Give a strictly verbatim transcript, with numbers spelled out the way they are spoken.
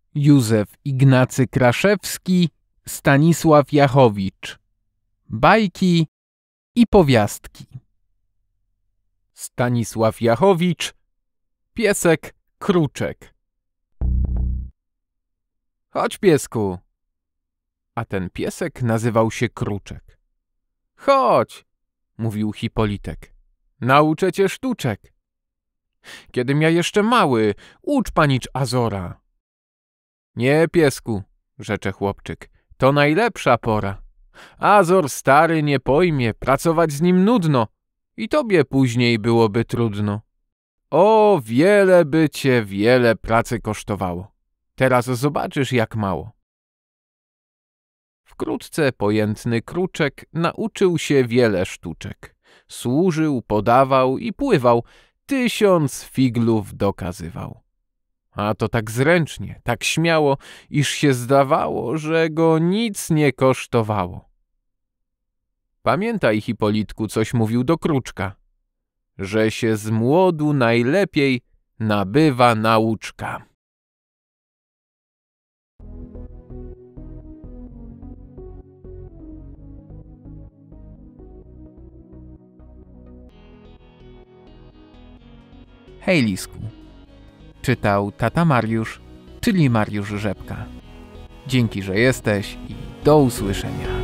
Józef Ignacy Kraszewski, Stanisław Jachowicz. Bajki i powiastki. Stanisław Jachowicz, Piesek Kruczek. Chodź, piesku. A ten piesek nazywał się Kruczek. Chodź, mówił Hipolitek. Nauczę cię sztuczek. Kiedym ja jeszcze mały, ucz panicz Azora. Nie, piesku, rzecze chłopczyk, to najlepsza pora. Azor stary nie pojmie, pracować z nim nudno i tobie później byłoby trudno. O, wiele by cię, wiele pracy kosztowało. Teraz zobaczysz, jak mało. Wkrótce pojętny Kruczek nauczył się wiele sztuczek. Służył, podawał i pływał, tysiąc figlów dokazywał. A to tak zręcznie, tak śmiało, iż się zdawało, że go nic nie kosztowało. Pamiętaj, Hipolitku, coś mówił do Kruczka, że się z młodu najlepiej nabywa nauczka. Hej, Lisku. Czytał tata Mariusz, czyli Mariusz Rzepka. Dzięki, że jesteś i do usłyszenia.